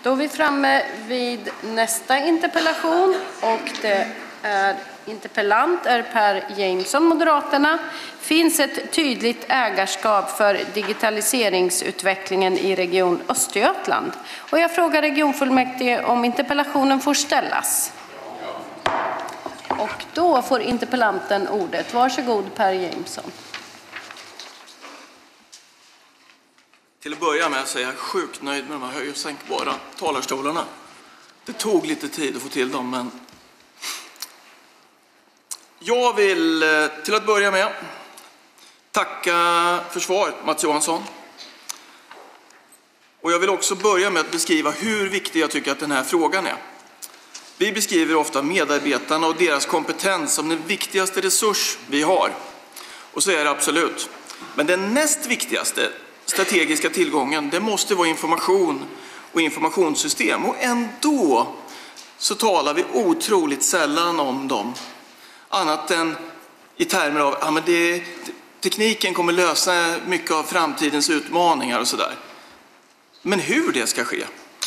Då är vi framme vid nästa interpellation och interpellant är Per Jameson, Moderaterna. Finns ett tydligt ägarskap för digitaliseringsutvecklingen i Region Östergötland? Och jag frågar regionfullmäktige om interpellationen får ställas. Och då får interpellanten ordet. Varsågod Per Jameson. Till att börja med så är jag sjukt nöjd med de här höj- och sänkbara talarstolarna. Det tog lite tid att få till dem, men jag vill till att börja med tacka för svaret, Mats Johansson. Och jag vill också börja med att beskriva hur viktig jag tycker att den här frågan är. Vi beskriver ofta medarbetarna och deras kompetens som den viktigaste resurs vi har. Och så är det absolut. Men den näst viktigaste strategiska tillgången, det måste vara information och informationssystem. Och ändå så talar vi otroligt sällan om dem. Annat än i termer av att tekniken kommer lösa mycket av framtidens utmaningar och sådär. Men hur det ska ske?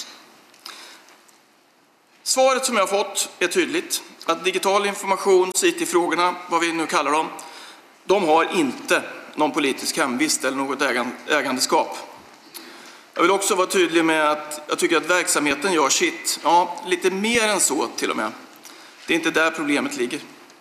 Svaret som jag har fått är tydligt. Att digital information, IT-frågorna, vad vi nu kallar dem, de har inte någon politisk hemvist eller något ägandeskap. Jag vill också vara tydlig med att jag tycker att verksamheten gör sitt. Ja, lite mer än så till och med. Det är inte där problemet ligger.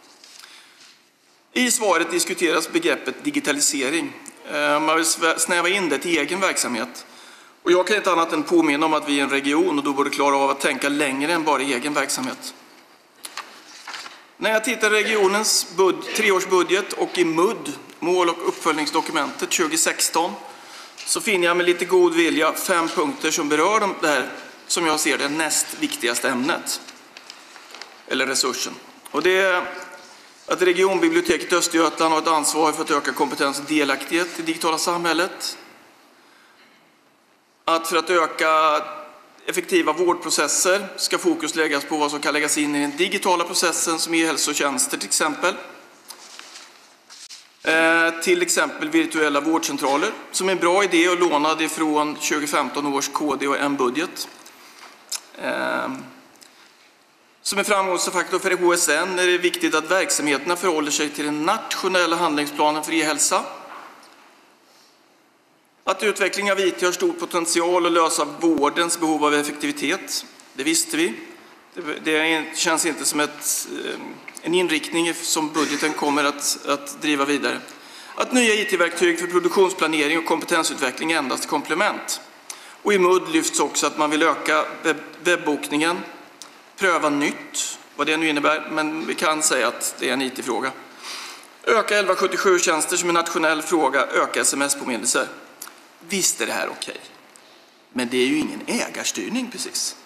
I svaret diskuteras begreppet digitalisering. Man vill snäva in det till egen verksamhet. Och jag kan inte annat än påminna om att vi är en region och då borde klara av att tänka längre än bara egen verksamhet. När jag tittar i regionens treårsbudget och i MUD, mål- och uppföljningsdokumentet 2016, så finner jag med lite god vilja 5 punkter som berör det här, som jag ser det, näst viktigaste ämnet. Eller resursen. Och det är att regionbiblioteket Östergötland har ett ansvar för att öka kompetens och delaktighet i det digitala samhället. Att för att öka effektiva vårdprocesser ska fokus läggas på vad som kan läggas in i den digitala processen som e-hälsotjänster till exempel. Till exempel virtuella vårdcentraler som är en bra idé och lånad ifrån 2015 års KD och M-budget. Som en framgångsfaktor för HSN är det viktigt att verksamheterna förhåller sig till den nationella handlingsplanen för e-hälsa. Att utveckling av IT har stor potential att lösa vårdens behov av effektivitet, det visste vi. Det känns inte som en inriktning som budgeten kommer att driva vidare. Att nya IT-verktyg för produktionsplanering och kompetensutveckling är endast komplement. Och i MUD lyfts också att man vill öka webbokningen, pröva nytt, vad det nu innebär, men vi kan säga att det är en IT-fråga. Öka 1177-tjänster som en nationell fråga, öka sms-påminnelser. Visst är det här okej. Men det är ju ingen ägarstyrning precis.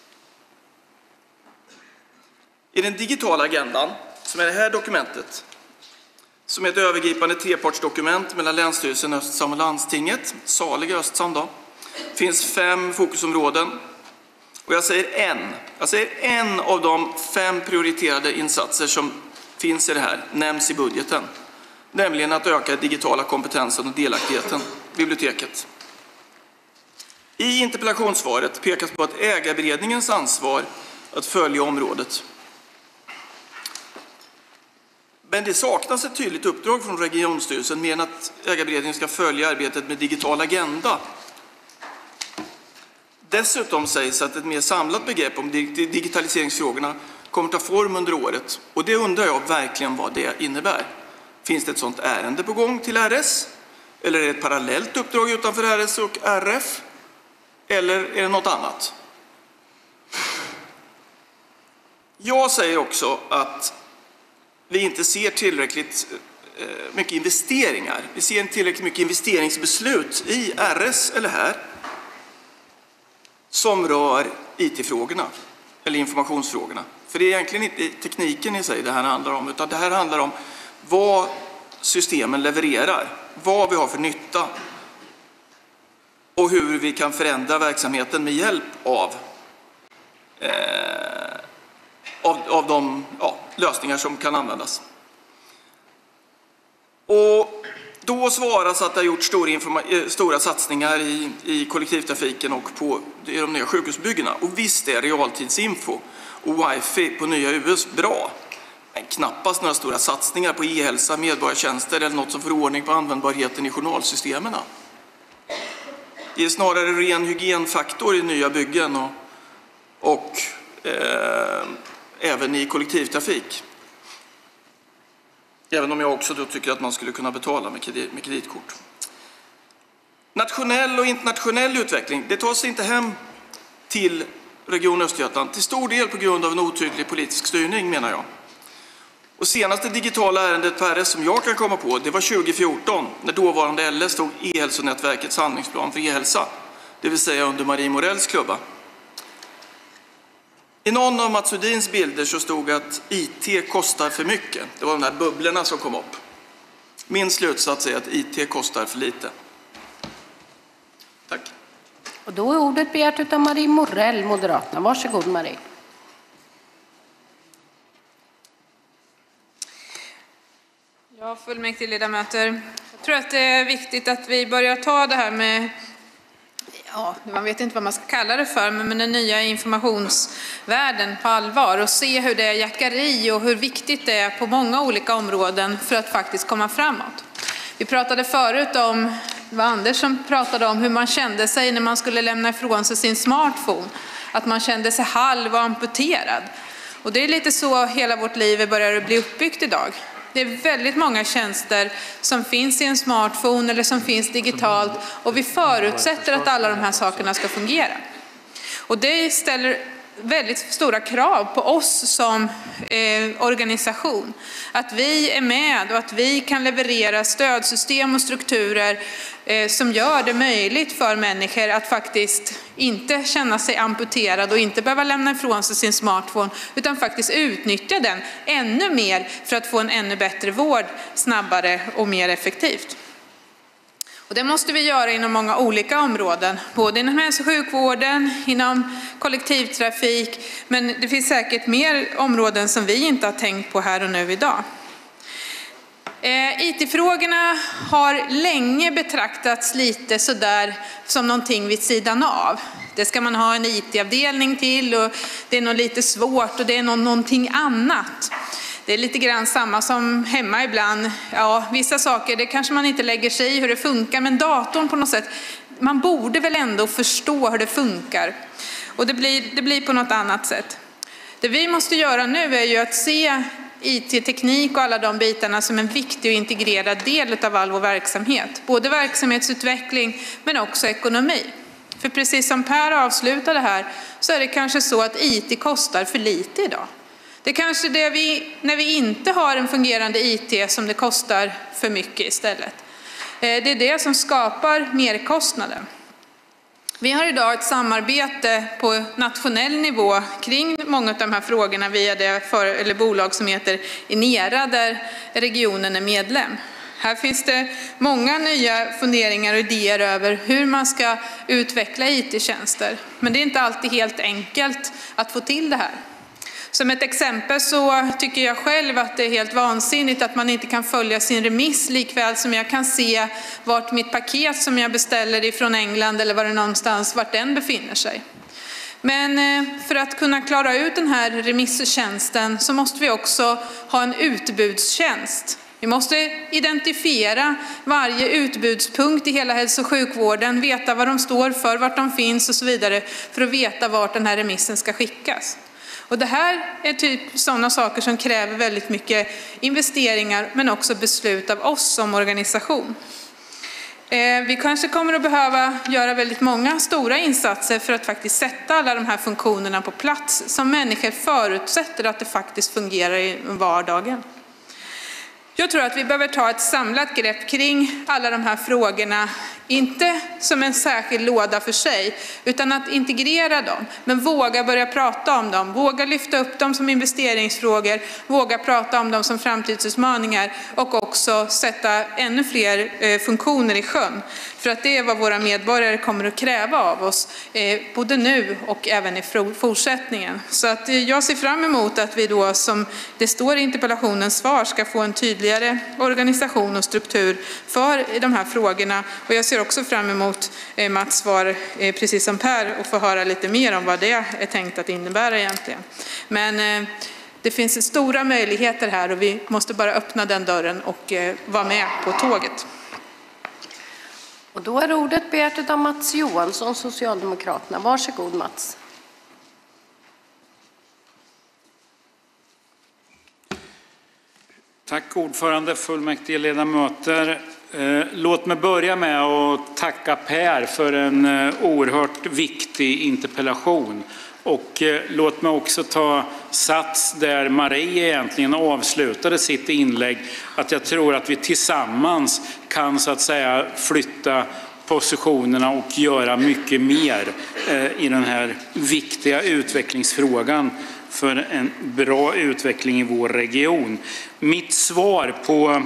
I den digitala agendan, som är det här dokumentet, som är ett övergripande trepartsdokument mellan Länsstyrelsen Östsam och Landstinget, saliga Östsam då, finns 5 fokusområden. Och jag säger en av de 5 prioriterade insatser som finns i det här, nämns i budgeten. Nämligen att öka digitala kompetensen och delaktigheten, biblioteket. I interpellationssvaret pekas på att ägarberedningens ansvar att följa området. Men det saknas ett tydligt uppdrag från regionstyrelsen med att ägarberedningen ska följa arbetet med digital agenda. Dessutom sägs att ett mer samlat begrepp om digitaliseringsfrågorna kommer ta form under året. Och det undrar jag verkligen vad det innebär. Finns det ett sådant ärende på gång till RS? Eller är det ett parallellt uppdrag utanför RS och RF? Eller är det något annat? Jag säger också att vi inte ser tillräckligt mycket investeringar. Vi ser inte tillräckligt mycket investeringsbeslut i RS eller här som rör IT-frågorna eller informationsfrågorna. För det är egentligen inte tekniken i sig det här handlar om, utan det här handlar om vad systemen levererar, vad vi har för nytta och hur vi kan förändra verksamheten med hjälp av de lösningar som kan användas. Och Då svaras att det har gjorts stora satsningar i kollektivtrafiken och på de nya sjukhusbyggena. Och visst är realtidsinfo och wifi på nya US bra. Men knappast några stora satsningar på e-hälsa, medborgartjänster eller något som får ordning på användbarheten i journalsystemen. Det är snarare ren hygienfaktor i nya byggen och även i kollektivtrafik. Även om jag också då tycker att man skulle kunna betala med kreditkort. Nationell och internationell utveckling, det tar sig inte hem till Region Östergötland. Till stor del på grund av en otydlig politisk styrning, menar jag. Och senaste digitala ärendet på RS som jag kan komma på, det var 2014 när dåvarande LS tog e-hälsonätverkets handlingsplan för e-hälsa. Det vill säga under Marie Morells klubba. I någon av Mats Udins bilder så stod att IT kostar för mycket. Det var de där bubblorna som kom upp. Min slutsats är att IT kostar för lite. Tack. Och då är ordet begärt av Marie Morell, Moderaterna. Varsågod Marie. Ja, fullmäktigeledamöter. Jag tror att det är viktigt att vi börjar ta det här med, ja, man vet inte vad man ska kalla det för, men den nya informationsvärlden på allvar och se hur det jackar i och hur viktigt det är på många olika områden för att faktiskt komma framåt. Vi pratade förut om, det var Anders som pratade om hur man kände sig när man skulle lämna ifrån sig sin smartphone. Att man kände sig halv och amputerad. Och det är lite så hela vårt liv börjar bli uppbyggt idag. Det är väldigt många tjänster som finns i en smartphone eller som finns digitalt och vi förutsätter att alla de här sakerna ska fungera. Och det ställer väldigt stora krav på oss som organisation. Att vi är med och att vi kan leverera stödsystem och strukturer som gör det möjligt för människor att faktiskt inte känna sig amputerad och inte behöva lämna ifrån sig sin smartphone utan faktiskt utnyttja den ännu mer för att få en ännu bättre vård snabbare och mer effektivt. Och det måste vi göra inom många olika områden, både inom hälso- och sjukvården, inom kollektivtrafik, men det finns säkert mer områden som vi inte har tänkt på här och nu idag. IT-frågorna har länge betraktats lite sådär som någonting vid sidan av. Det ska man ha en IT-avdelning till och det är nog lite svårt och det är någonting annat. Det är lite grann samma som hemma ibland. Ja, vissa saker, det kanske man inte lägger sig i hur det funkar, men datorn på något sätt, man borde väl ändå förstå hur det funkar. Och det blir på något annat sätt. Det vi måste göra nu är ju att se IT-teknik och alla de bitarna som en viktig och integrerad del av all vår verksamhet. Både verksamhetsutveckling men också ekonomi. För precis som Per avslutade här så är det kanske så att IT kostar för lite idag. Det är kanske det när vi inte har en fungerande IT som det kostar för mycket istället. Det är det som skapar merkostnader. Vi har idag ett samarbete på nationell nivå kring många av de här frågorna via det bolag som heter Inera där regionen är medlem. Här finns det många nya funderingar och idéer över hur man ska utveckla IT-tjänster. Men det är inte alltid helt enkelt att få till det här. Som ett exempel så tycker jag själv att det är helt vansinnigt att man inte kan följa sin remiss likväl som jag kan se vart mitt paket som jag beställer ifrån England eller var det någonstans, vart den befinner sig. Men för att kunna klara ut den här remisstjänsten så måste vi också ha en utbudstjänst. Vi måste identifiera varje utbudspunkt i hela hälso- och sjukvården, veta vad de står för, vart de finns och så vidare för att veta vart den här remissen ska skickas. Och det här är typ sådana saker som kräver väldigt mycket investeringar men också beslut av oss som organisation. Vi kanske kommer att behöva göra väldigt många stora insatser för att faktiskt sätta alla de här funktionerna på plats som människor förutsätter att det faktiskt fungerar i vardagen. Jag tror att vi behöver ta ett samlat grepp kring alla de här frågorna, inte som en särskild låda för sig, utan att integrera dem, men våga börja prata om dem, våga lyfta upp dem som investeringsfrågor, våga prata om dem som framtidsutmaningar och också sätta ännu fler funktioner i sjön. För att det är vad våra medborgare kommer att kräva av oss, både nu och även i fortsättningen. Så att jag ser fram emot att vi då, som det står i interpellationens svar, ska få en tydligare organisation och struktur för de här frågorna. Och jag ser också fram emot Mats svar, precis som Per, och få höra lite mer om vad det är tänkt att innebära egentligen. Men det finns stora möjligheter här och vi måste bara öppna den dörren och vara med på tåget. Och då är ordet begärt av Mats Johansson, Socialdemokraterna. Varsågod Mats. Tack ordförande, fullmäktige ledamöter. Låt mig börja med att tacka Per för en oerhört viktig interpellation. Och låt mig också ta sats där Marie egentligen avslutade sitt inlägg, att jag tror att vi tillsammans kan så att säga flytta positionerna och göra mycket mer i den här viktiga utvecklingsfrågan för en bra utveckling i vår region. Mitt svar på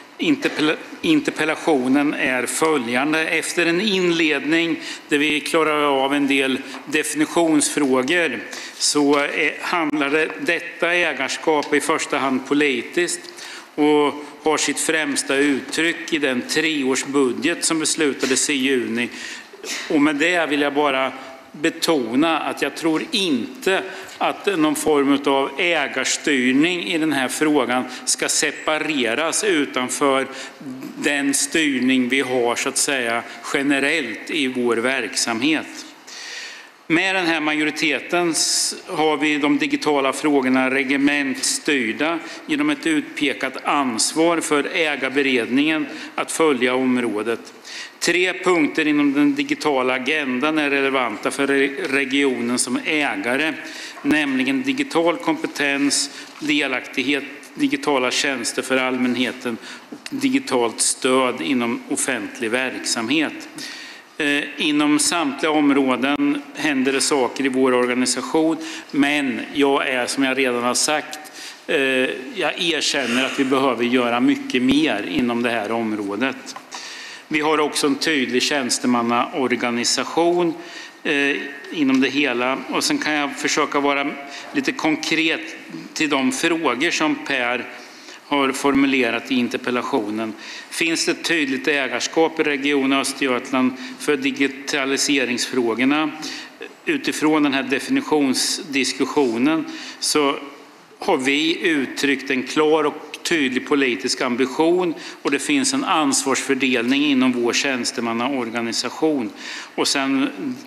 interpellationen är följande. Efter en inledning där vi klarar av en del definitionsfrågor så handlar detta ägarskap i första hand politiskt och har sitt främsta uttryck i den 3-årsbudget som beslutades i juni. Och med det vill jag bara betona att jag tror inte att någon form av ägarstyrning i den här frågan ska separeras utanför den styrning vi har så att säga generellt i vår verksamhet. Med den här majoriteten har vi de digitala frågorna regementsstyrda genom ett utpekat ansvar för ägarberedningen att följa området. 3 punkter inom den digitala agendan är relevanta för regionen som ägare, nämligen digital kompetens, delaktighet, digitala tjänster för allmänheten och digitalt stöd inom offentlig verksamhet. Inom samtliga områden händer det saker i vår organisation, men jag är, som jag redan har sagt, jag erkänner att vi behöver göra mycket mer inom det här området. Vi har också en tydlig tjänstemannaorganisation inom det hela. Och sen kan jag försöka vara lite konkret till de frågor som Per har formulerat i interpellationen. Finns det ett tydligt ägarskap i Region Östergötland för digitaliseringsfrågorna? Utifrån den här definitionsdiskussionen så har vi uttryckt en klar och tydlig politisk ambition och det finns en ansvarsfördelning inom vår tjänstemannaorganisation. Och sen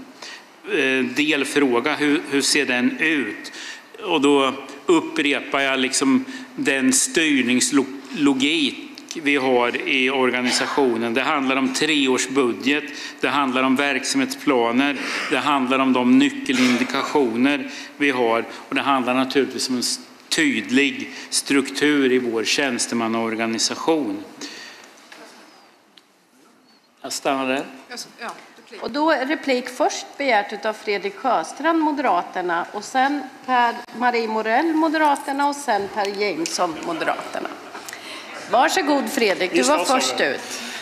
delfråga, hur ser den ut? Och då upprepar jag liksom den styrningslogik vi har i organisationen. Det handlar om 3-årsbudget, det handlar om verksamhetsplaner, det handlar om de nyckelindikationer vi har och det handlar naturligtvis om en tydlig struktur i vår tjänstemannaorganisation. Jag stannar där. Och då är replik först begärt av Fredrik Sjöstrand, Moderaterna, och sen Marie Morell, Moderaterna, och sen Per Jameson, Moderaterna. Varsågod Fredrik, du var först ut.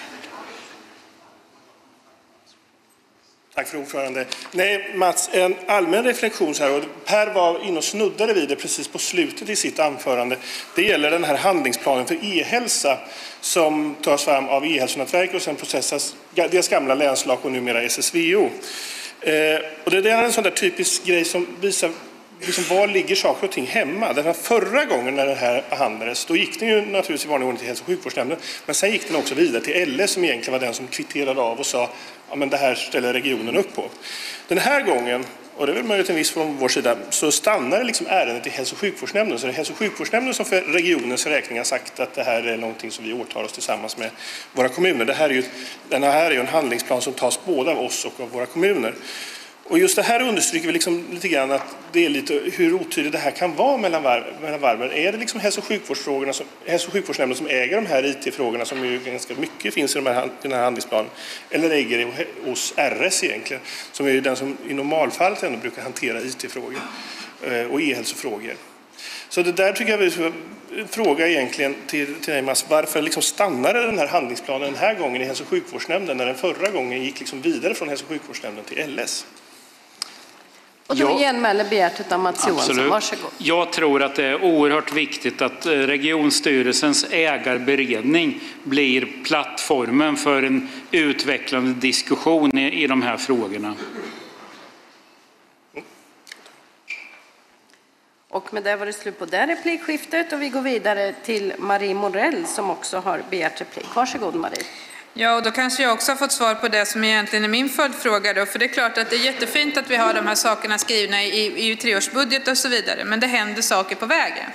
Tack för ordförande. Nej, Mats, en allmän reflektion så här, och Per var inne och snuddade vid det precis på slutet i sitt anförande. Det gäller den här handlingsplanen för e-hälsa som tas fram av e-hälsonätverket och sen processas deras gamla länslag och numera SSVO. Och det är en sån där typisk grej som visar liksom, var ligger saker och ting hemma. Därför förra gången när det här behandlades, då gick den ju naturligtvis i vanlig ordning till hälso- och sjukvårdsnämnden, men sen gick den också vidare till LS som egentligen var den som kvitterade av och sa ja, men det här ställer regionen upp på. Den här gången, och det är väl möjligt en viss från vår sida, så stannar det liksom ärendet i hälso- och sjukvårdsnämnden. Så det är hälso- och sjukvårdsnämnden som för regionens räkning har sagt att det här är någonting som vi åtar oss tillsammans med våra kommuner. Den här är ju en handlingsplan som tas både av oss och av våra kommuner. Och just det här understryker vi liksom lite grann att det är lite hur otydligt det här kan vara mellan varven. Är det liksom hälso- och sjukvårdsnämnden som äger de här IT-frågorna som ju ganska mycket finns i den här handlingsplanen? Eller äger det hos RS egentligen, som är ju den som i normalfallet ändå brukar hantera IT-frågor och e-hälsofrågor. Så det där tycker jag vi ska fråga egentligen till dig, Mats. Varför liksom stannade den här handlingsplanen den här gången i hälso- och sjukvårdsnämnden när den förra gången gick liksom vidare från hälso- och sjukvårdsnämnden till LS? Och då genmäler begärt av Mats Johansson. Varsågod. Jag tror att det är oerhört viktigt att regionstyrelsens ägarberedning blir plattformen för en utvecklande diskussion i de här frågorna. Och med det var det slut på det replikskiftet och vi går vidare till Marie Morell som också har begärt replik. Varsågod Marie. Ja, och då kanske jag också har fått svar på det som egentligen är min följdfråga då. För det är klart att det är jättefint att vi har de här sakerna skrivna i treårsbudget och så vidare. Men det händer saker på vägen.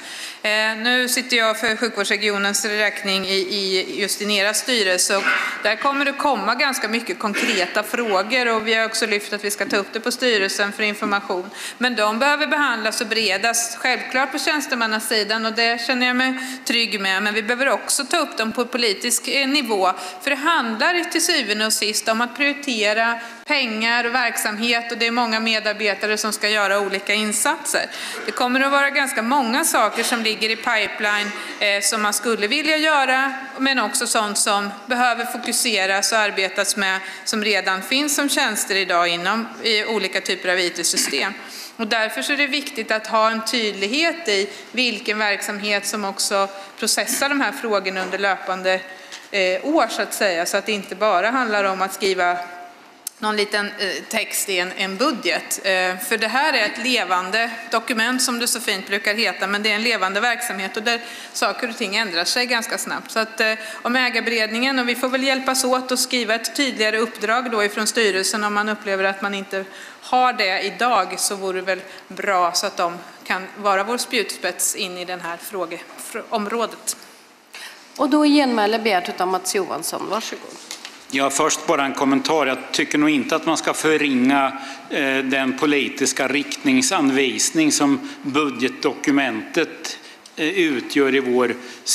Nu sitter jag för sjukvårdsregionens räkning just i era styrelse. Och där kommer det komma ganska mycket konkreta frågor. Och vi har också lyft att vi ska ta upp det på styrelsen för information. Men de behöver behandlas och beredas självklart på tjänstemannasidan. Och det känner jag mig trygg med. Men vi behöver också ta upp dem på politisk nivå. För det handlar till syvende och sist om att prioritera pengar och verksamhet och det är många medarbetare som ska göra olika insatser. Det kommer att vara ganska många saker som ligger i pipeline som man skulle vilja göra men också sånt som behöver fokuseras och arbetas med som redan finns som tjänster idag inom olika typer av IT-system. Och därför så är det viktigt att ha en tydlighet i vilken verksamhet som också processar de här frågorna under löpande år så att säga, så att det inte bara handlar om att skriva någon liten text i en budget. För det här är ett levande dokument som det så fint brukar heta, men det är en levande verksamhet och där saker och ting ändrar sig ganska snabbt. Så att om ägarberedningen, och vi får väl hjälpas åt att skriva ett tydligare uppdrag då ifrån styrelsen om man upplever att man inte har det idag, så vore det väl bra så att de kan vara vår spjutspets in i den här frågeområdet. Och då genmäler begärt av Mats Johansson. Varsågod. Ja, först bara en kommentar. Jag tycker nog inte att man ska förringa den politiska riktningsanvisning som budgetdokumentet utgör i vår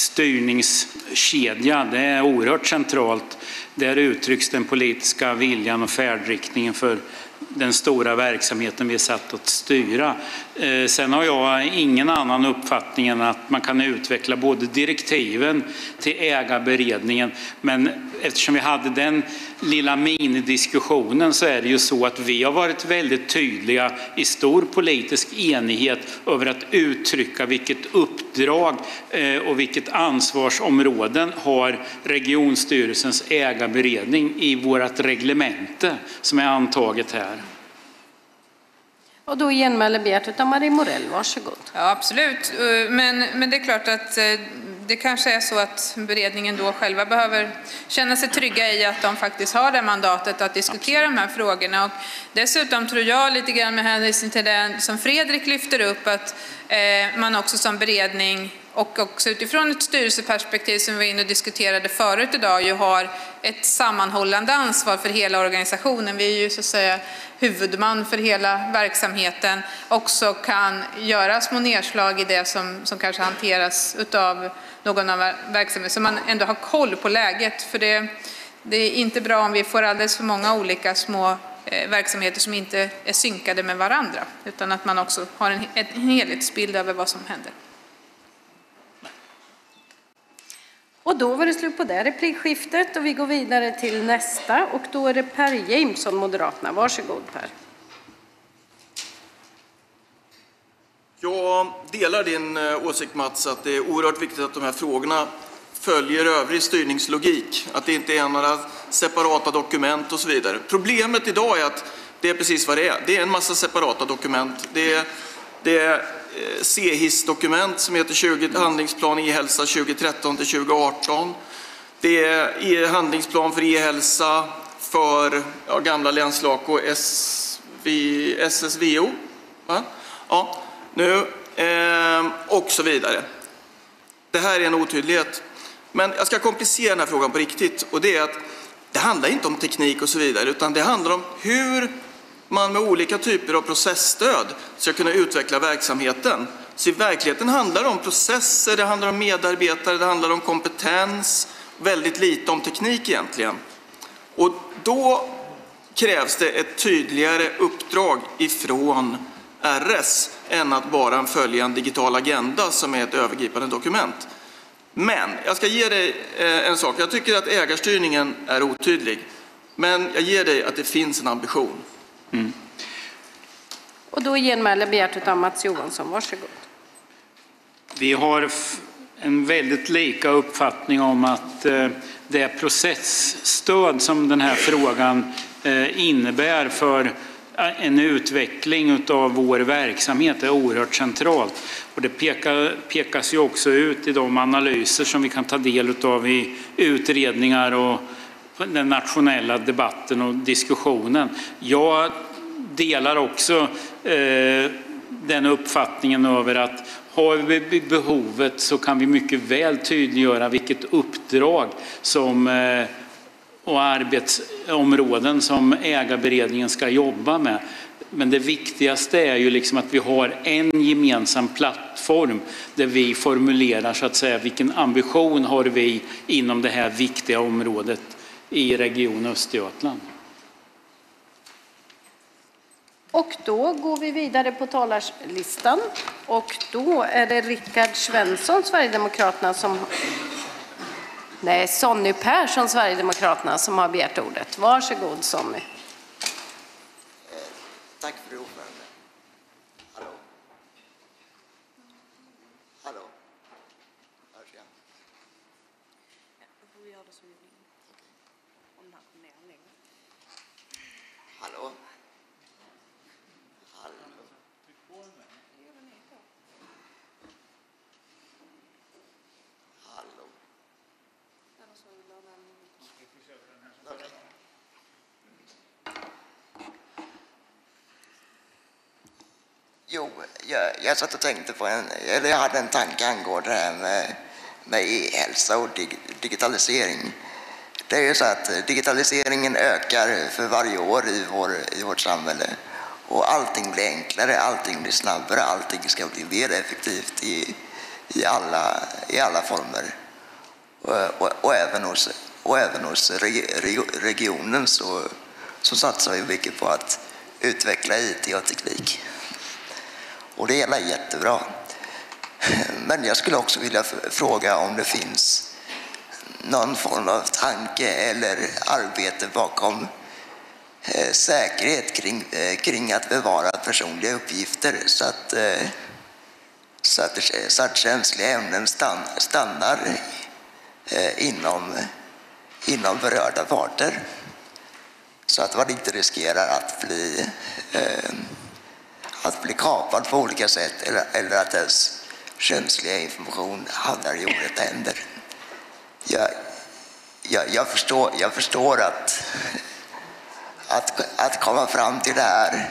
styrningskedja. Det är oerhört centralt. Där uttrycks den politiska viljan och färdriktningen för den stora verksamheten vi är satt att styra. Sen har jag ingen annan uppfattning än att man kan utveckla både direktiven till ägarberedningen, men eftersom vi hade den lilla minidiskussionen så är det ju så att vi har varit väldigt tydliga i stor politisk enighet över att uttrycka vilket uppdrag och vilket ansvarsområden har regionstyrelsens ägarberedning i vårt reglemente som är antaget här. Och då genmäler begärt av Marie Morell. Varsågod. Ja, absolut. Men det är klart att det kanske är så att beredningen då själva behöver känna sig trygga i att de faktiskt har det mandatet att diskutera de här frågorna. Och dessutom tror jag lite grann med hänvisning till det som Fredrik lyfter upp att man också som beredning och också utifrån ett styrelseperspektiv som vi var inne och diskuterade förut idag ju har ett sammanhållande ansvar för hela organisationen. Vi är ju så att säga huvudman för hela verksamheten. Också kan göra små nedslag i det som kanske hanteras av någon av verksamheten. Så man ändå har koll på läget. För det är inte bra om vi får alldeles för många olika små verksamheter som inte är synkade med varandra. Utan att man också har en helhetsbild över vad som händer. Och då var det slut på det replikskiftet och vi går vidare till nästa och då är det Per Jameson, Moderaterna. Varsågod Per. Jag delar din åsikt Mats att det är oerhört viktigt att de här frågorna följer övrig styrningslogik. Att det inte är några separata dokument och så vidare. Problemet idag är att det är precis vad det är. Det är en massa separata dokument. Det är CHIS-dokument som heter handlingsplan e-hälsa 2013-2018. Det är handlingsplan för e-hälsa för gamla länslag och SSVO. Va? Ja, nu och så vidare. Det här är en otydlighet. Men jag ska komplicera den här frågan på riktigt. Och det är att det handlar inte om teknik och så vidare. Utan det handlar om hur man med olika typer av processstöd ska kunna utveckla verksamheten. Så i verkligheten handlar det om processer, det handlar om medarbetare, det handlar om kompetens. Väldigt lite om teknik egentligen. Och då krävs det ett tydligare uppdrag ifrån RS än att bara följa en digital agenda som är ett övergripande dokument. Men jag ska ge dig en sak. Jag tycker att ägarstyrningen är otydlig. Men jag ger dig att det finns en ambition. Mm. Och då genmäler begärt av Mats Johansson. Varsågod. Vi har en väldigt lika uppfattning om att det processstöd som den här frågan innebär för en utveckling av vår verksamhet är oerhört centralt. Och det pekas ju också ut i de analyser som vi kan ta del av i utredningar och den nationella debatten och diskussionen. Jag delar också den uppfattningen över att har vi behovet så kan vi mycket väl tydliggöra vilket uppdrag och arbetsområden som ägarberedningen ska jobba med. Men det viktigaste är ju liksom att vi har en gemensam plattform där vi formulerar så att säga vilken ambition har vi inom det här viktiga området i Region Östergötland. Och då går vi vidare på talarlistan. Och då är det Rickard Svensson, Sverigedemokraterna, Sonny Persson, Sverigedemokraterna, som har begärt ordet. Varsågod, Sonny. Tack för ordförande. Hallå? Hallå? Hörs jag? Hallå? Jo, jag satt och tänkte på jag hade en tanke angående det här med e-hälsa och digitalisering. Det är ju så att digitaliseringen ökar för varje år i vårt samhälle. Och allting blir enklare, allting blir snabbare, allting ska bli mer effektivt i alla former. Och även hos regionen så satsar vi mycket på att utveckla IT och teknik. Och det är jättebra. Men jag skulle också vilja fråga om det finns någon form av tanke eller arbete bakom säkerhet kring att bevara personliga uppgifter så att känsliga ämnen stannar inom berörda parter. Så att man inte riskerar att bli kapad på olika sätt eller att ens känsliga information hamnar i orätta händer. Jag förstår att komma fram till det här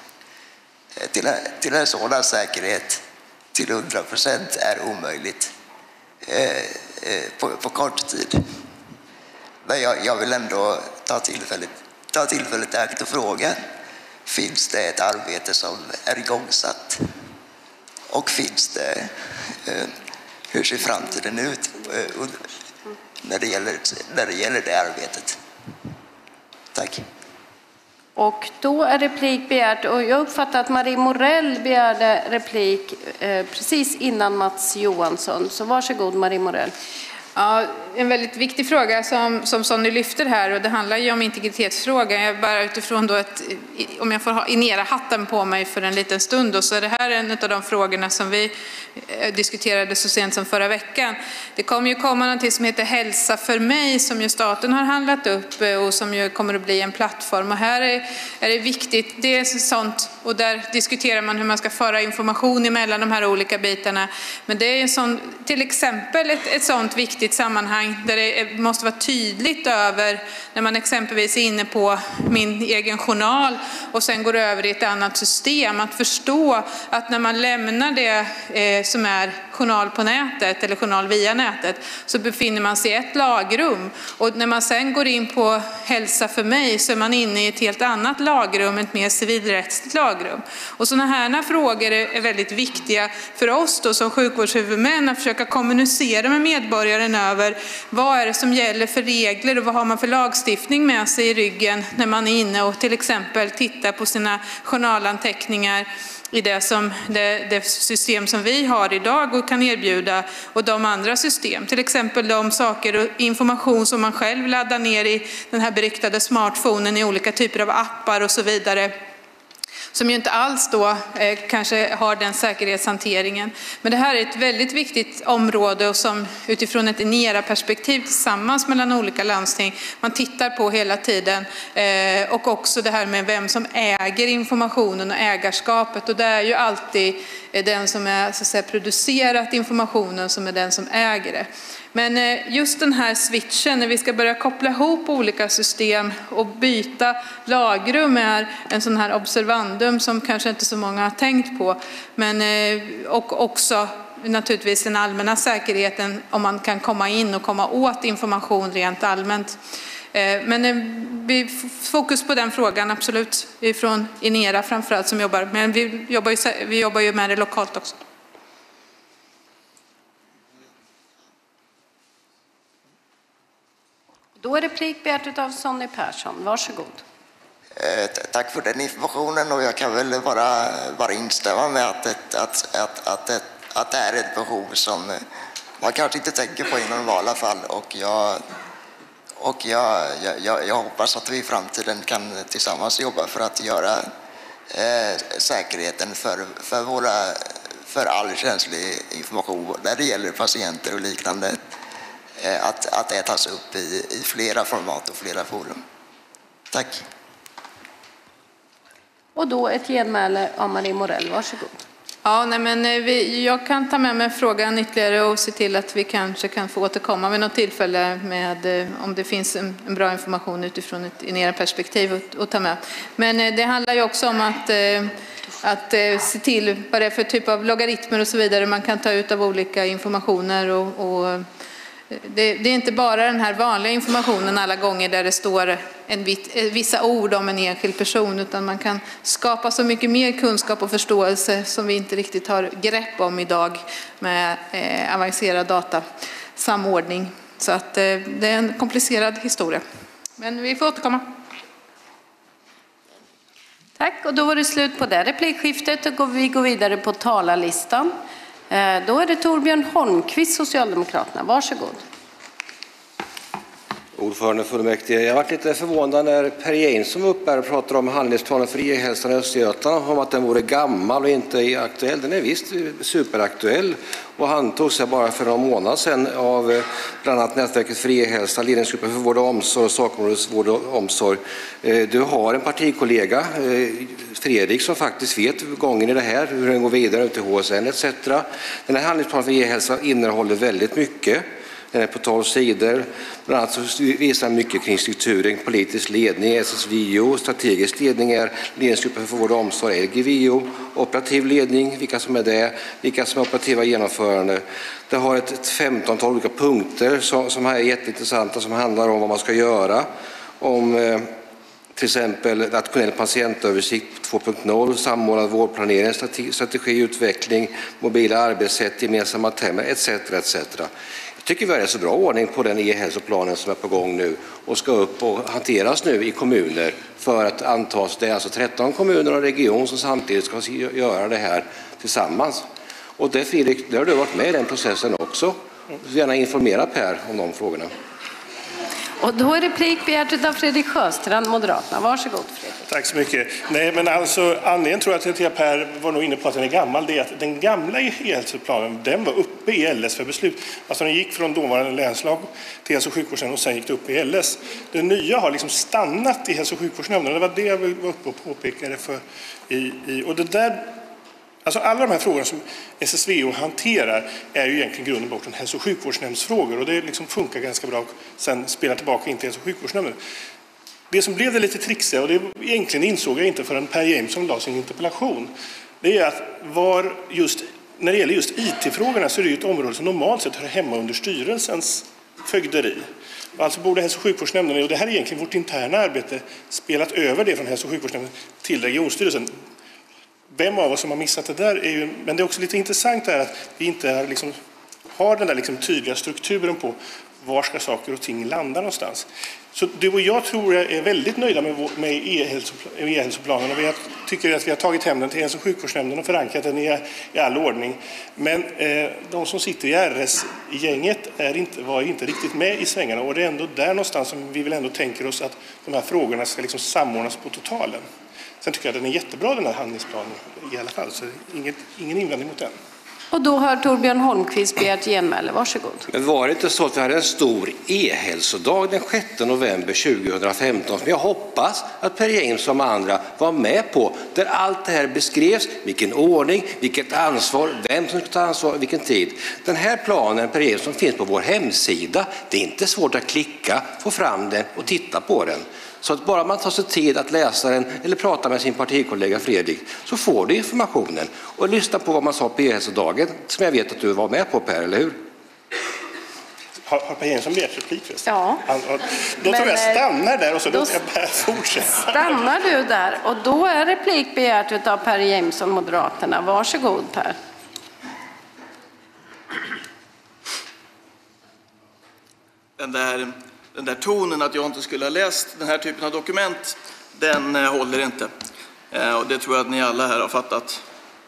till en sådan säkerhet till 100% är omöjligt på kort tid. Men jag vill ändå ta tillfället i akt och fråga: finns det ett arbete som är igångsatt? Och hur ser framtiden ut när det gäller det arbetet? Tack. Och då är replik begärt. Och jag uppfattar att Marie Morell begärde replik precis innan Mats Johansson. Så varsågod, Marie Morell. Ja, en väldigt viktig fråga som Sonny lyfter här, och det handlar ju om integritetsfrågan. Jag bara utifrån då om jag får ha Inera-hatten på mig för en liten stund då, så är det här en av de frågorna som vi diskuterade så sent som förra veckan. Det kommer ju komma någonting som heter Hälsa för mig, som ju staten har handlat upp och som ju kommer att bli en plattform. Och här är det viktigt, det är sånt, och där diskuterar man hur man ska föra information emellan de här olika bitarna. Men det är sånt, till exempel ett sånt viktigt sammanhang där det måste vara tydligt över när man exempelvis är inne på min egen journal och sen går över i ett annat system, att förstå att när man lämnar det som är journal på nätet eller journal via nätet så befinner man sig i ett lagrum, och när man sen går in på Hälsa för mig så är man inne i ett helt annat lagrum, ett mer civilrättsligt lagrum. Och sådana här frågor är väldigt viktiga för oss då som sjukvårdshuvudmän, att försöka kommunicera med medborgaren över vad är det som gäller för regler och vad har man för lagstiftning med sig i ryggen när man är inne och till exempel tittar på sina journalanteckningar i det system som vi har idag och kan erbjuda och de andra system. Till exempel de saker och information som man själv laddar ner i den här beryktade smartphonen i olika typer av appar och så vidare. Som ju inte alls då kanske har den säkerhetshanteringen. Men det här är ett väldigt viktigt område och som utifrån ett Inera-perspektiv tillsammans mellan olika landsting man tittar på hela tiden. Och också det här med vem som äger informationen och ägarskapet. Och det är ju alltid den som är så att säga producerat informationen som är den som äger det. Men just den här switchen när vi ska börja koppla ihop olika system och byta lagrum är en sån här observandum som kanske inte så många har tänkt på. Men, och också naturligtvis den allmänna säkerheten om man kan komma in och komma åt information rent allmänt. Men fokus på den frågan absolut ifrån Inera framförallt som jobbar. Men vi jobbar ju med det lokalt också. Då är replik begärt av Sonny Persson. Varsågod. Tack för den informationen och jag kan väl bara instämma med att det är ett behov som man kanske inte tänker på i normala fall och jag hoppas att vi i framtiden kan tillsammans jobba för att göra säkerheten för all känslig information när det gäller patienter och liknande att det tas upp i flera format och flera forum. Tack. Och då ett genmäle av Marie Morell. Varsågod. Ja, nej, men jag kan ta med mig frågan ytterligare och se till att vi kanske kan få återkomma med något tillfälle med om det finns en bra information utifrån ett Inera-perspektiv att ta med. Men det handlar ju också om att se till vad det är för typ av logaritmer och så vidare man kan ta ut av olika informationer och det är inte bara den här vanliga informationen alla gånger där det står vissa ord om en enskild person utan man kan skapa så mycket mer kunskap och förståelse som vi inte riktigt har grepp om idag med avancerad datasamordning. Så att det är en komplicerad historia. Men vi får återkomma. Tack, och då var det slut på det replikskiftet och vi går vidare på talarlistan. Då är det Torbjörn Holmqvist, Socialdemokraterna. Varsågod. Ordförande fullmäktige. Jag har varit lite förvånad när Per Jansson var uppe och pratade om handlingsplanen för e-hälsan i Östergötland om att den vore gammal och inte aktuell. Den är visst superaktuell och han tog sig bara för några månader sedan av bland annat Nätverket för e-hälsa, ledningsgruppen för vård och omsorg och sakområdets vård och omsorg. Du har en partikollega, Fredrik, som faktiskt vet gången i det här, hur den går vidare ut till HSN etc. Den här handlingsplanen för e-hälsa innehåller väldigt mycket. Den är på 12 sidor. Bland annat så visar mycket kring strukturen, politisk ledning, SSVO, strategisk ledning är ledningsgruppen för vård och omsorg, LGVO, operativ ledning, vilka som är det, vilka som är operativa genomförande. Det har ett 15-tal olika punkter som är jätteintressanta som handlar om vad man ska göra. Om till exempel nationell patientöversikt 2.0, samordnad vårdplanering, strategiutveckling, mobila arbetssätt, gemensamma teman etc. etc. Jag tycker vi har en så bra ordning på den e-hälsoplanen som är på gång nu och ska upp och hanteras nu i kommuner för att antas. Det är alltså 13 kommuner och region som samtidigt ska göra det här tillsammans. Och det, Fredrik, där har du varit med i den processen också. Så gärna informera Per om de frågorna. Och då är replik begärt av Fredrik Sjöstrand, Moderaterna. Varsågod, Fredrik. Tack så mycket. Nej, men alltså anledningen tror jag att Per var nog inne på att den är gammal. Det är att den gamla e-hälsoplanen, den var uppe i LS för beslut. Alltså den gick från dåvarande länslag till hälso- och sjukvårdsnämnden och sen gick det upp i LS. Det nya har liksom stannat i hälso- och sjukvårdsnämnden. Det var det jag var uppe och påpekade för och det där. Alltså alla de här frågorna som SSVO hanterar är ju egentligen grunden bort en hälso- och sjukvårdsnämndsfrågor och det liksom funkar ganska bra och sen spelar tillbaka in till hälso- och sjukvårdsnämnden. Det som blev det lite trixiga, och det egentligen insåg jag inte förrän Per Jansson la sin interpellation, det är att när det gäller just IT-frågorna så är det ju ett område som normalt sett hör hemma under styrelsens fögderi. Alltså borde hälso- och sjukvårdsnämnden, och det här är egentligen vårt interna arbete, spelat över det från hälso- och sjukvårdsnämnden till regionstyrelsen. Vem av oss som har missat det där men det är också lite intressant här att vi inte har den där tydliga strukturen på var ska saker och ting landa någonstans. Så du och jag tror jag är väldigt nöjda med e-hälsoplanen, och vi tycker att vi har tagit hem den till hälso- och sjukvårdsnämnden och förankrat den i all ordning. Men de som sitter i RS-gänget var inte riktigt med i svängarna, och det är ändå där någonstans som vi väl ändå tänker oss att de här frågorna ska liksom samordnas på totalen. Sen tycker jag att den är jättebra, den här handlingsplanen i alla fall, så ingen invändning mot den. Och då har Torbjörn Holmqvist begärt genmäle. Varsågod. Men var det inte så att vi hade en stor e-hälsodag den 6 november 2015 som jag hoppas att Per James och andra var med på, där allt det här beskrevs, vilken ordning, vilket ansvar, vem som ska ta ansvar, vilken tid. Den här planen, Per James, som finns på vår hemsida, det är inte svårt att klicka, få fram den och titta på den. Så att bara man tar sig tid att läsa den eller prata med sin partikollega Fredrik, så får du informationen. Och lyssna på vad man sa på e-hälsodagen, som jag vet att du var med på, Per, eller hur? Har Per Jensson begärt replik? Ja. Då tror jag stannar där och så låter jag Per fortsätta. Stannar du där, och då är replik begärt av Per Jameson, Moderaterna. Varsågod, Per. Den där tonen att jag inte skulle ha läst den här typen av dokument, den håller inte. Och det tror jag att ni alla här har fattat.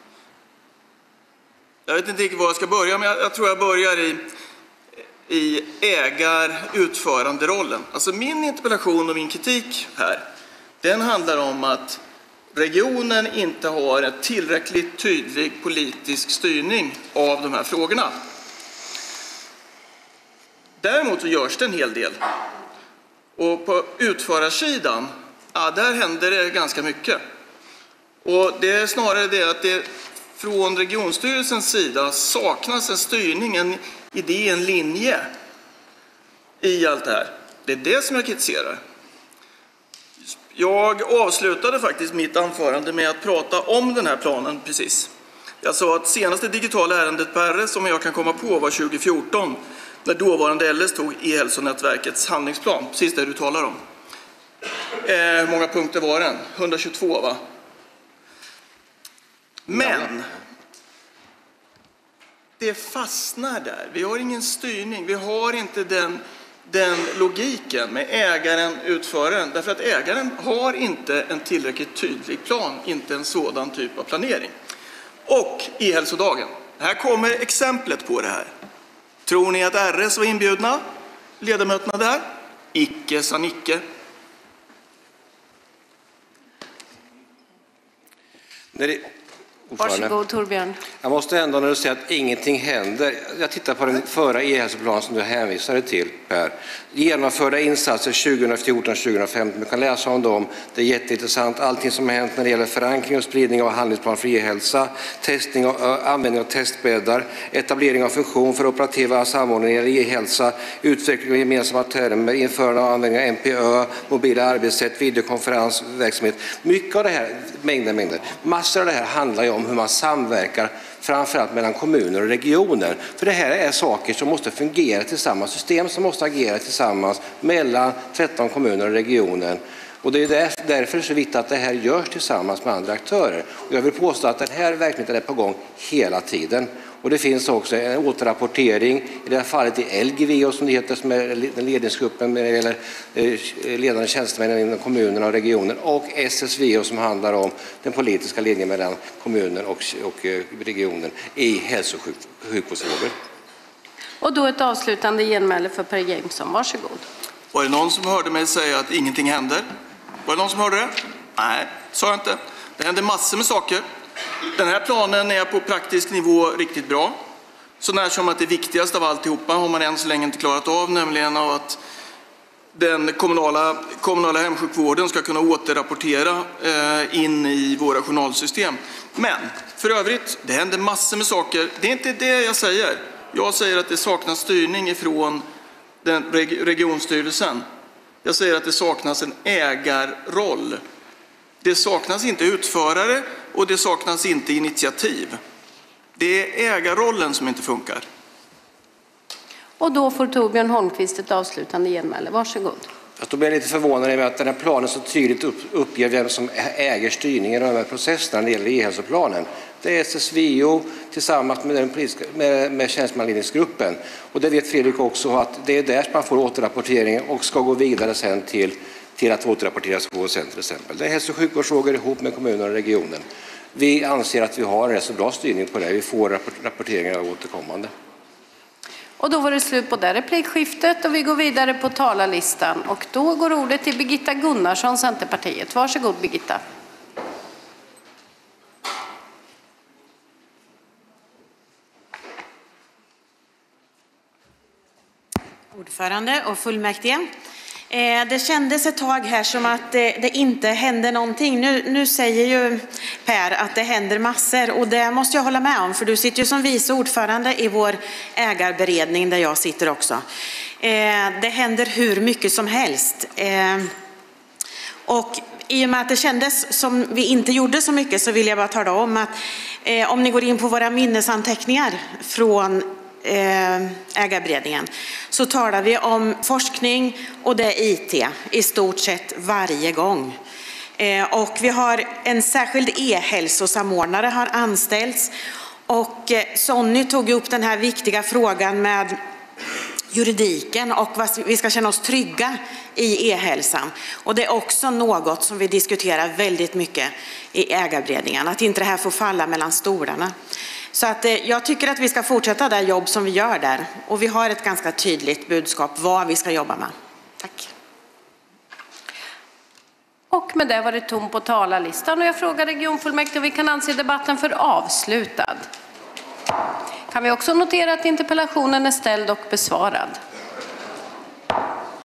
Jag vet inte riktigt var jag ska börja, men jag tror jag börjar i ägar-utföranderollen. Alltså min interpellation och min kritik här, den handlar om att regionen inte har en tillräckligt tydlig politisk styrning av de här frågorna. Däremot så görs det en hel del. Och på utförarsidan, där händer det ganska mycket. Och det är snarare det att det från regionstyrelsens sida saknas en styrning, en idé, en linje i allt det här. Det är det som jag kritiserar. Jag avslutade faktiskt mitt anförande med att prata om den här planen precis. Jag sa att senaste digitala ärendet på RS som jag kan komma på var 2014, när dåvarande LS tog e-hälsonätverkets handlingsplan, precis det du talar om. Hur många punkter var den? 122, va? Men det fastnar där. Vi har ingen styrning. Vi har inte den logiken med ägaren, utföraren. Därför att ägaren har inte en tillräckligt tydlig plan, inte en sådan typ av planering. Och e-hälsodagen. Här kommer exemplet på det här. Tror ni att RS var inbjudna? Ledamöterna där? Icke sa Nicke. Varsågod, Torbjörn. Jag måste ändå, när du säger att ingenting händer, jag tittar på den förra e-hälsoplanen som du hänvisade till, Per. Genomförda insatser 2014-2015, du kan läsa om dem, det är jätteintressant. Allting som har hänt när det gäller förankring och spridning av handlingsplan för e-hälsa, testning och användning av testbäddar, etablering av funktion för operativa samordning när det gäller e-hälsa, utveckling av gemensamma termer, införande av användning av MPÖ, mobila arbetssätt, videokonferensverksamhet. Mycket av det här, mängder. Massor av det här handlar ju om hur man samverkar, framförallt mellan kommuner och regioner. För det här är saker som måste fungera tillsammans, system som måste agera tillsammans mellan 13 kommuner och regionen. Och det är därför så viktigt att det här görs tillsammans med andra aktörer. Och jag vill påstå att den här verksamheten är på gång hela tiden. Och det finns också en återrapportering, i det här fallet i LGVO som det heter, som är ledningsgruppen när det gäller ledande tjänstemän inom kommunerna och regionen, och SSVO som handlar om den politiska ledningen mellan kommunen och regionen i hälso- och sjukvårdsfrågor. Och då ett avslutande genmäle för Per Jameson. Varsågod. Var det någon som hörde mig säga att ingenting händer? Var det någon som hörde det? Nej, sa jag inte. Det händer massor med saker. Den här planen är på praktisk nivå riktigt bra. Så när som att det viktigaste av alltihopa har man än så länge inte klarat av, nämligen av att den kommunala hemsjukvården ska kunna återrapportera in i våra journalsystem. Men för övrigt, det händer massor med saker. Det är inte det jag säger. Jag säger att det saknas styrning ifrån den regionstyrelsen. Jag säger att det saknas en ägarroll. Det saknas inte utförare och det saknas inte initiativ. Det är ägarrollen som inte funkar. Och då får Torbjörn Holmqvist ett avslutande genmäle. Varsågod. Då blir jag lite förvånad över att den här planen så tydligt uppger vem som äger styrningen av de här processerna när det gäller e-hälsoplanen. Det är SSVO tillsammans med, med tjänstemannaledningsgruppen. Och det vet Fredrik också att det är där man får återrapportering och ska gå vidare sen till att återrapporteras HSN till exempel. Det är hälso- och sjukvårdsfrågor ihop med kommunen och regionen. Vi anser att vi har en rätt så bra styrning på det. Vi får rapporteringar återkommande. Och då var det slut på det replikskiftet och vi går vidare på talarlistan. Och då går ordet till Birgitta Gunnarsson, Centerpartiet. Varsågod Birgitta. Ordförande och fullmäktige. Det kändes ett tag här som att det inte hände någonting. Nu säger ju Per att det händer massor och det måste jag hålla med om, för du sitter ju som vice ordförande i vår ägarberedning där jag sitter också. Det händer hur mycket som helst. Och i och med att det kändes som vi inte gjorde så mycket så vill jag bara tala om att om ni går in på våra minnesanteckningar från ägarberedningen så talar vi om forskning och det är IT i stort sett varje gång. Och vi har en särskild e-hälsosamordnare har anställts och Sonny tog upp den här viktiga frågan med juridiken och vad vi ska känna oss trygga i e-hälsan. Och det är också något som vi diskuterar väldigt mycket i ägarberedningen, att inte det här får falla mellan stolarna. Så att jag tycker att vi ska fortsätta det jobb som vi gör där. Och vi har ett ganska tydligt budskap vad vi ska jobba med. Tack. Och med det var det tom på talarlistan och jag frågar regionfullmäktige om vi kan anse debatten för avslutad. Kan vi också notera att interpellationen är ställd och besvarad?